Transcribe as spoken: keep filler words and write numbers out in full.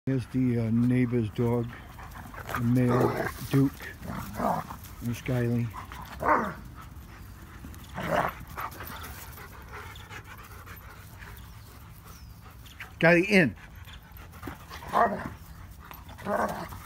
Here's the uh, neighbor's dog, the male Duke. There's Skyly. Skyly, in.